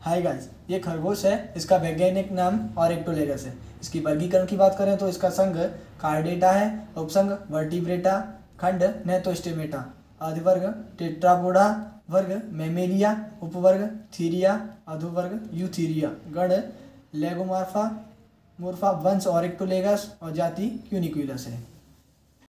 Hi guys, ये खरगोश है। इसका वैज्ञानिक नाम ऑरैक्टोलेगस है। इसकी वर्गीकरण की बात करें तो इसका संघ कार्डेटा है, उपसंघ वर्टिब्रेटा, खंड नेतोस्टेमेटा, अधिवर्ग टेट्रापोडा, वर्ग मैमेलिया, उपवर्ग थीरिया, अधोवर्ग यूथीरिया, गण लेगोमॉर्फा, मोर्फा, वंश ऑरैक्टोलेगस और जाति क्यूनिक्युलस है।